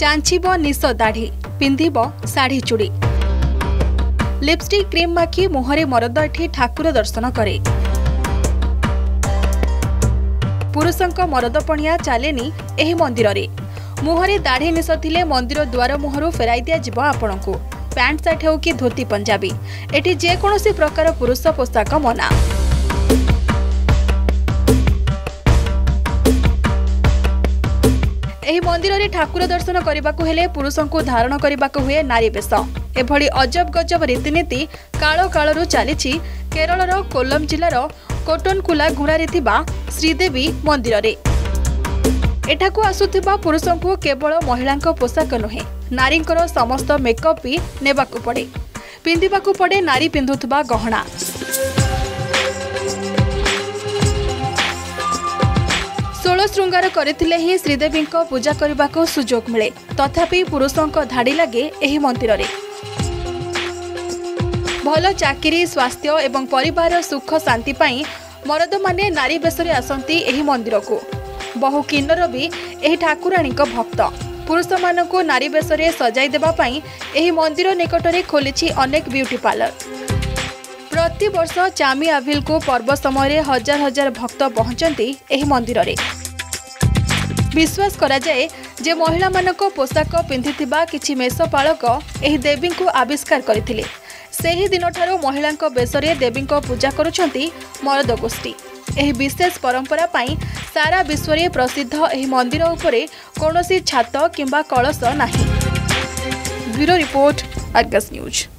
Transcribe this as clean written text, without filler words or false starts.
कांचीब निश दाढ़ी पिंधिब शाढ़ी चूड़ी लिपस्टिक क्रीम माखी मुहरे मरद एठी ठाकुर दर्शन करे। पुरुषंक मरदपणिया चलेनी एही मंदिर रे। मुहरे दाढ़ी निश थिले मंदिर द्वार मुहरु फेराई दिया जिवो आपणको। पैंट शर्ट हो कि धोती पंजाबी एठी जे कोनोसी प्रकार पुरुष पोशाक मना। एही मंदिर रे ठाकुर दर्शन करबाकू हेले पुरुषंकु धारण करबाकू हुए नारी बेश। एभली अजब गजब रीतिनीति काल कालरू चलीछि केरलर कोल्लम जिल्लार कोटनकुला घुणारे थिबा श्रीदेवी मंदिर रे। एठाकू आसुथिबा पुरुषंकु केवल महिलांक पोशाक नुहे नारींकर समस्त मेकअप भी नेबाकू पड़े। पिंधिबाकू पड़े नारी पिंधुथबा गहना। षोल श्रृंगार करथिले ही श्रीदेवी पूजा करबाकू सुजोग मिले। तथापि पुरुषंक धाड़ी लगे एही मंदिर रे। भल चाकरी स्वास्थ्य एवं परिवार सुख शांति पाई मरद माने नारी बेशरे आसंती एही मंदिर को। बहु किन्नर भी एही ठाकुराणी भक्त। पुरुष मानकु नारी बेशरे सजाई देबा पाई एही मंदिर निकटरे खोलिछि अनेक ब्यूटी पार्लर। प्रति वर्ष चामी आविल को पर्व समय हजार हजार भक्त पहुंचती एही मंदिर रे। विश्वास करा जाए जे महिला मानक पोशाक पिंधिथिबा किछि मेषपालक एही देवी को आविष्कार करथिले। सेही दिन ठारो महिलांक बेशरे देवी पूजा करुछंती मरद गोष्ठी। एही विशेष परंपरा पाई सारा विश्व रे प्रसिद्ध एही मंदिर उपरे कोनोसी छात किंबा कलश नाही। Bureau report, Argus news.